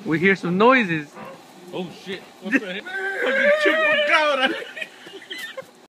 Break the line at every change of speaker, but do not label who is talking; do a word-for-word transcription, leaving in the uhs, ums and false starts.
We hear some noises.
Oh shit. What's that? Fucking Chupacabra.